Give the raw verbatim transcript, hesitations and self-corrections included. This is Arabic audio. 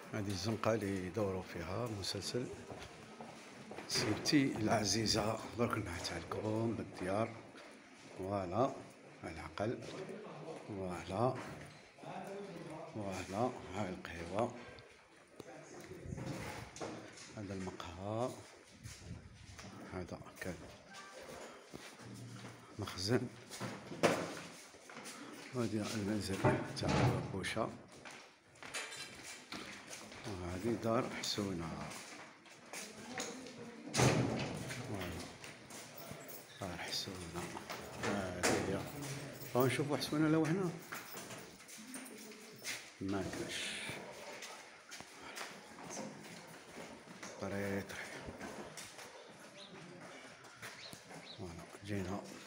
هذه الزنقة اللي يدوروا فيها مسلسل سيبتي العزيزة. درك نحتها لكم بالديار. فوالا العقل، فوالا فوالا هاي القهوة، هذا المقهى، هذا كان مخزن، وهذه المنزل تاع بوشة، وهذه دار حسونة. دار حسونة هذه هي. راهو نشوفو حسونة لو هنا ما كاش طريق. فوالا جينا